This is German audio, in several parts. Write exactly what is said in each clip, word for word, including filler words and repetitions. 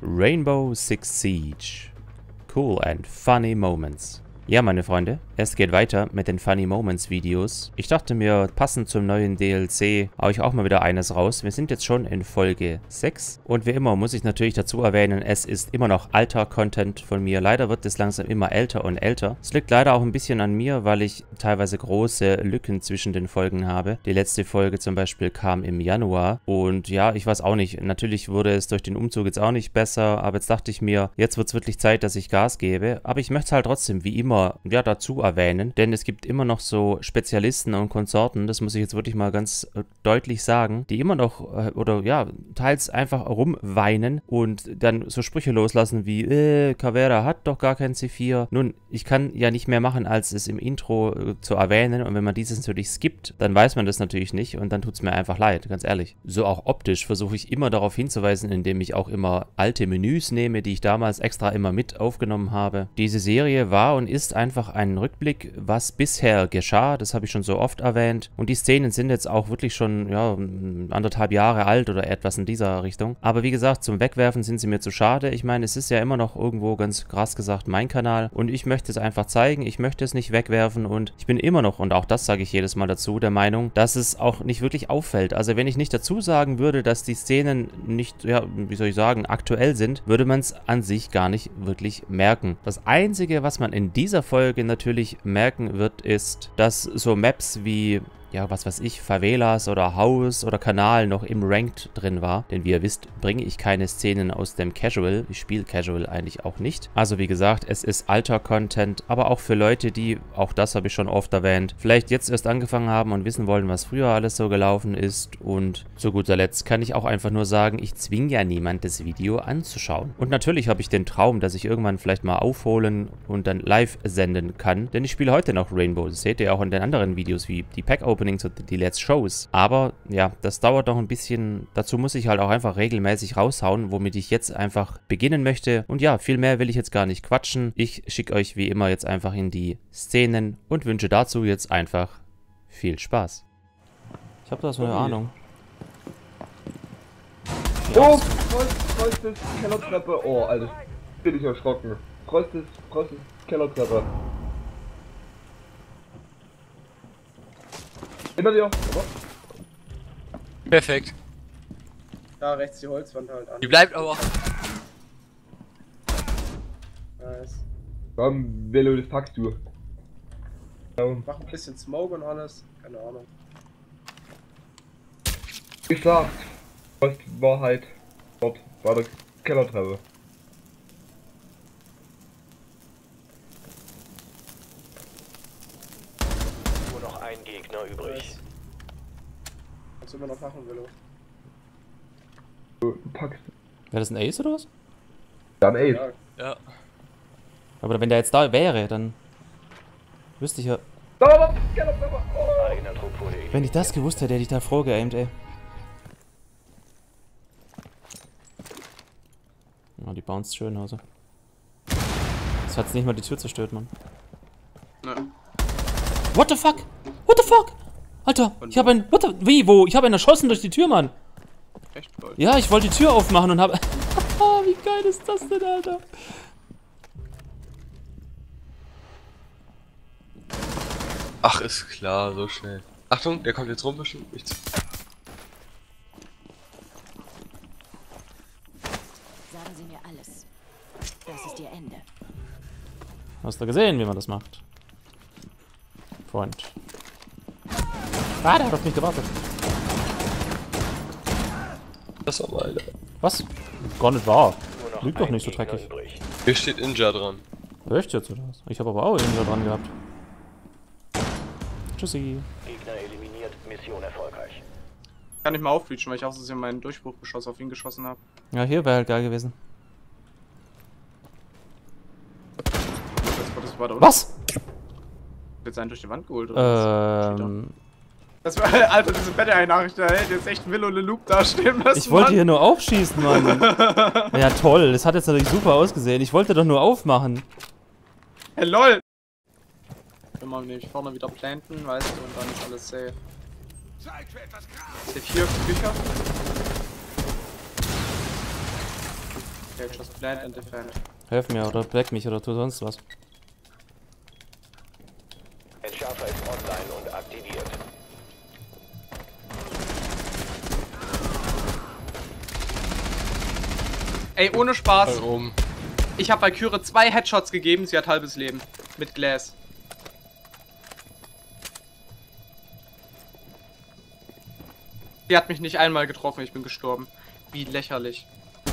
Rainbow Six Siege. Cool and funny moments. Ja, meine Freunde, es geht weiter mit den Funny Moments Videos. Ich dachte mir, passend zum neuen D L C, haue ich auch mal wieder eines raus. Wir sind jetzt schon in Folge sechs. Und wie immer muss ich natürlich dazu erwähnen, es ist immer noch alter Content von mir. Leider wird es langsam immer älter und älter. Es liegt leider auch ein bisschen an mir, weil ich teilweise große Lücken zwischen den Folgen habe. Die letzte Folge zum Beispiel kam im Januar. Und ja, ich weiß auch nicht. Natürlich wurde es durch den Umzug jetzt auch nicht besser. Aber jetzt dachte ich mir, jetzt wird es wirklich Zeit, dass ich Gas gebe. Aber ich möchte es halt trotzdem wie immer ja, dazu erwähnen, denn es gibt immer noch so Spezialisten und Konsorten, das muss ich jetzt wirklich mal ganz äh, deutlich sagen, die immer noch äh, oder ja, teils einfach rumweinen und dann so Sprüche loslassen wie, äh, Caveira hat doch gar kein C vier. Nun, ich kann ja nicht mehr machen, als es im Intro äh, zu erwähnen, und wenn man dieses natürlich skippt, dann weiß man das natürlich nicht und dann tut es mir einfach leid, ganz ehrlich. So auch optisch versuche ich immer darauf hinzuweisen, indem ich auch immer alte Menüs nehme, die ich damals extra immer mit aufgenommen habe. Diese Serie war und ist einfach ein Rückblick, was bisher geschah, das habe ich schon so oft erwähnt, und die Szenen sind jetzt auch wirklich schon, ja, anderthalb Jahre alt oder etwas in dieser Richtung, aber wie gesagt, zum Wegwerfen sind sie mir zu schade. Ich meine, es ist ja immer noch irgendwo ganz krass gesagt mein Kanal und ich möchte es einfach zeigen, ich möchte es nicht wegwerfen und ich bin immer noch, und auch das sage ich jedes Mal dazu, der Meinung, dass es auch nicht wirklich auffällt. Also wenn ich nicht dazu sagen würde, dass die Szenen nicht, ja, wie soll ich sagen, aktuell sind, würde man es an sich gar nicht wirklich merken. Das Einzige, was man in dieser Folge natürlich merken wird, ist, dass so Maps wie, ja, was weiß ich, Favelas oder Haus oder Kanal noch im Ranked drin war. Denn wie ihr wisst, bringe ich keine Szenen aus dem Casual. Ich spiele Casual eigentlich auch nicht. Also wie gesagt, es ist alter Content, aber auch für Leute, die, auch das habe ich schon oft erwähnt, vielleicht jetzt erst angefangen haben und wissen wollen, was früher alles so gelaufen ist. Und zu guter Letzt kann ich auch einfach nur sagen, ich zwinge ja niemand, das Video anzuschauen. Und natürlich habe ich den Traum, dass ich irgendwann vielleicht mal aufholen und dann live senden kann. Denn ich spiele heute noch Rainbow. Das seht ihr auch in den anderen Videos wie die Pack-Open und die Let's Shows. Aber ja, das dauert noch ein bisschen. Dazu muss ich halt auch einfach regelmäßig raushauen, womit ich jetzt einfach beginnen möchte. Und ja, viel mehr will ich jetzt gar nicht quatschen. Ich schicke euch wie immer jetzt einfach in die Szenen und wünsche dazu jetzt einfach viel Spaß. Ich habe da so eine okay. Ahnung. Oh, kreuztes Kellertreppe. Oh, Alter, bin ich erschrocken. Kreuztes, kreuztes Kellertreppe. Hinter dir, oder? Perfekt. Da rechts die Holzwand halt an. Die bleibt aber. Nice. Komm, Velo, das packst du. Mach ein bisschen Smoke und alles. Keine Ahnung. Gesagt, was war halt dort war der Kellertreppe. Ein Gegner übrig. Kannst du immer noch machen, Willow. Du packst. Wäre das ein Ace oder was? Ja, ein Ace. Ja. ja. Aber wenn der jetzt da wäre, dann wüsste ich ja. Oh. Wenn ich das gewusst hätte, hätte ich da froh geaimt, ey. Ja, die bounced schön, also. Das hat nicht mal die Tür zerstört, Mann. Nein. What the fuck? What the fuck? Alter, ich habe ein... What the... Wie, wo? Ich habe einen erschossen durch die Tür, Mann. Echt voll. Ja, ich wollte die Tür aufmachen und habe... Wie geil ist das denn, Alter? Ach, ist klar, so schnell. Achtung, der kommt jetzt rum bestimmt. Nichts. Sagen Sie mir alles. Das ist Ihr Ende. Hast du gesehen, wie man das macht? Freund. Ah, der hat auf mich gewartet. Das war mal, Alter. Was? Gar nicht wahr. Lügt doch nicht so dreckig. Hier steht Ninja dran. Echt jetzt oder was? Ich habe aber auch Ninja dran gehabt. Tschüssi. Gegner eliminiert, Mission erfolgreich. Kann ich mal aufreachen, weil ich auch so meinen Durchbruchgeschoss auf ihn geschossen habe. Ja, hier wäre halt geil gewesen. Das war da was? Jetzt einen durch die Wand geholt oder ähm, was? Das war, Alter, diese Battle-Nachricht, da hätte jetzt echt Willow Le Loop dastehen lassen. Ich wollte hier nur aufschießen, Mann. Ja toll, das hat jetzt natürlich super ausgesehen. Ich wollte doch nur aufmachen. Hey, lol. Wenn man nämlich vorne wieder planten, weißt du, und dann ist alles safe. C vier Bücher. Okay, just plant and defend. Helf mir oder back mich oder tu sonst was. Entschärfer ist online und aktiviert. Ey, ohne Spaß. Warum? Ich habe Valkyrie zwei Headshots gegeben, sie hat halbes Leben. Mit Glass. Sie hat mich nicht einmal getroffen, ich bin gestorben. Wie lächerlich.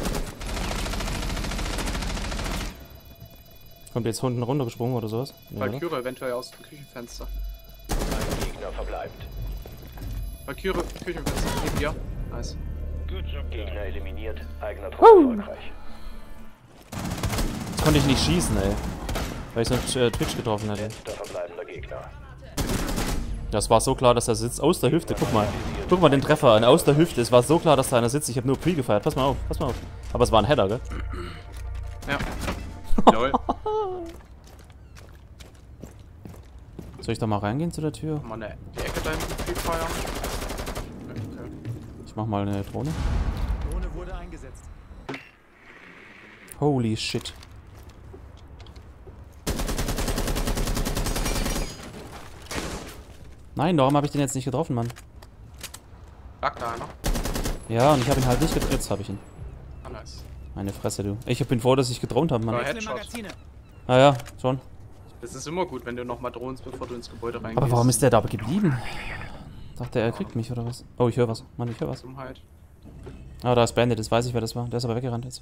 Kommt jetzt unten runtergesprungen oder sowas? Nee, Valkyrie eventuell aus dem Küchenfenster. Ein Gegner verbleibt. Valkyrie, Küchenfenster, neben dir. Nice. Gegner eliminiert, eigener Trupp erfolgreich. Jetzt konnte ich nicht schießen, ey. Weil ich sonst äh, Twitch getroffen hätte. Letzter verbleibender Gegner. Das war so klar, dass er sitzt. Aus der Hüfte, guck mal. Guck mal den Treffer an. Aus der Hüfte. Es war so klar, dass da einer sitzt. Ich habe nur Pre gefeiert. Pass mal auf, pass mal auf. Aber es war ein Header, gell? Ja. Lol. Soll ich da mal reingehen zu der Tür? Mal ne, die Ecke da hinten Pre feiern. Okay. Ich mach mal eine Drohne. Drohne wurde eingesetzt. Holy shit. Nein, warum habe ich den jetzt nicht getroffen, Mann? Lag da einer? Ja, und ich habe ihn halt nicht getroffen. Jetzt habe ich ihn. Ah, nice. Meine Fresse, du. Ich bin froh, dass ich gedroht habe, Mann. Ja, Wechseln Headshot. Magazine. Ah ja, schon. Das ist immer gut, wenn du nochmal drohnst, bevor du ins Gebäude reingehst. Aber warum ist der da geblieben? Dachte, er kriegt mich oder was? Oh, ich höre was. Mann, ich höre was. Dummheit. Ah, da ist Bandit, das weiß ich, wer das war. Der ist aber weggerannt jetzt.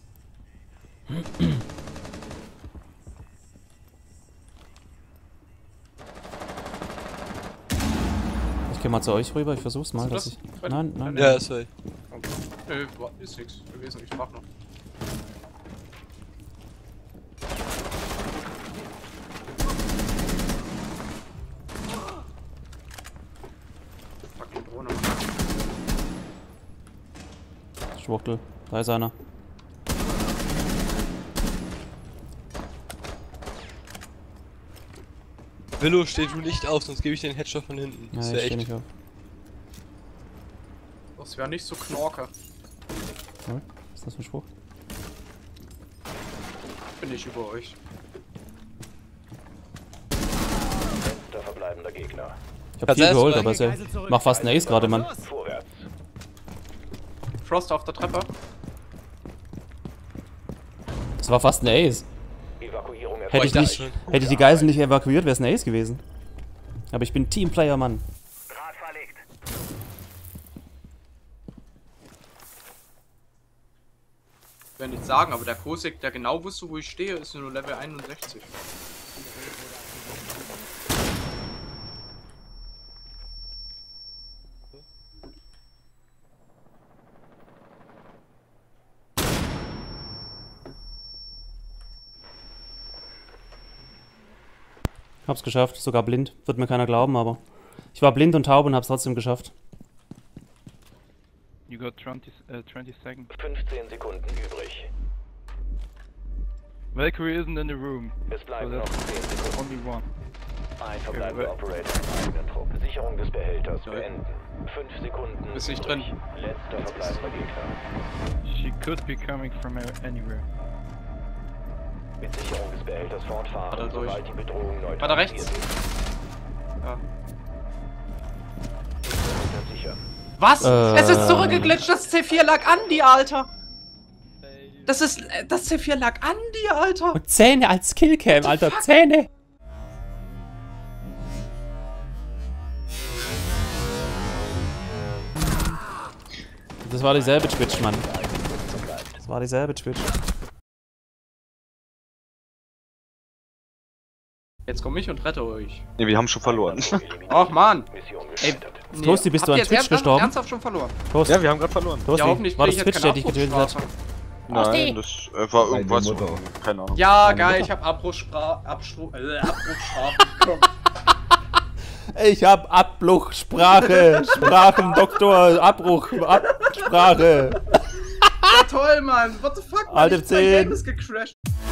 Ich geh mal zu euch rüber, ich versuch's mal, Hast du dass das? ich... Fred? Nein, nein. Ja, ist halt. Okay. Nö, war- ist nix gewesen, ich frag noch. Fucking Drohne. Schwuchtel. Da ist einer. Willow, steh du nicht auf, sonst gebe ich den Headshot von hinten. Ja, Das ich wär steh echt. nicht auf. Das wäre nicht so Knorke. Was ist das für ein Spruch? Bin ich über euch. Letzter verbleibender Gegner. Ich hab Kannst viel du geholt, erst aber sehr... Mach fast einen Ace gerade, Mann. Vorwärts. Frost auf der Treppe. Das war fast ein Ace. Evakuierung Hätte ich, dachte nicht, schon. hätte ich die Geiseln nicht evakuiert, wäre es ein Ace gewesen. Aber ich bin Teamplayer, Mann. Draht verlegt. Ich will nicht sagen, aber der Kosek, der genau wusste, wo ich stehe, ist nur Level einundsechzig. Hab's geschafft, sogar blind. Wird mir keiner glauben, aber... Ich war blind und taub und hab's trotzdem geschafft. You got twenty, uh, twenty seconds. fünfzehn Sekunden übrig. Valkyrie isn't in the room. Es bleiben So noch that's zehn Sekunden. only one. Ein verbleibender Ja, Operator im eigenen Trupp. Sicherung des Behälters beenden. Fünf Sekunden. Ist nicht übrig. drin. Letzter verbleibender Gegner. She could be coming from a- anywhere. Mit Sicherung des Behälters Hat er fortfahren, durch. sobald die Bedrohung neutralisiert War da rechts? ist. Ja. Behälter sichern. Was? Äh. Es ist zurückgeglitscht, das C vier lag an die, Alter! Das ist... äh, Das C vier lag an die, Alter! Und Zähne als Killcam, Alter, Zähne! Das war dieselbe Twitch, Mann. Das war dieselbe Twitch. Jetzt komm ich und rette euch. Ne, wir haben schon verloren. Ach, Mann! Mission Ey, gescheitert. nee. Toasty, bist Habt du an ihr jetzt Twitch ernsthaft- gestorben? Ernsthaft schon verloren? Toasty, Ja, wir haben gerade verloren. Toasty, Ja, hoffentlich war krieg das ich jetzt Twitch, der keine dich getötet hat? Abbruchsstrafe. Nein, das äh, war irgendwas. Meine Mutter. Keine Ahnung. Ja, Meine geil, Mutter. ich hab Abbruchsspra Abstru äh, Abbruchsstrafe bekommen. Ich hab Abbruchsprache, Sprachendoktor, Abbruch, Absprache. Ja, toll, Mann! What the fuck, Mann? Alte Ich- mein zehn. Game ist gecrashed.